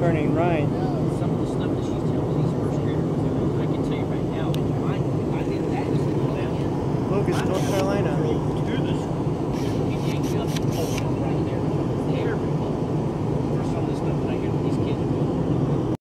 turning right. Some of the stuff that she's telling these first graders to do, I can tell you right now, I did that. Look, it's North Carolina.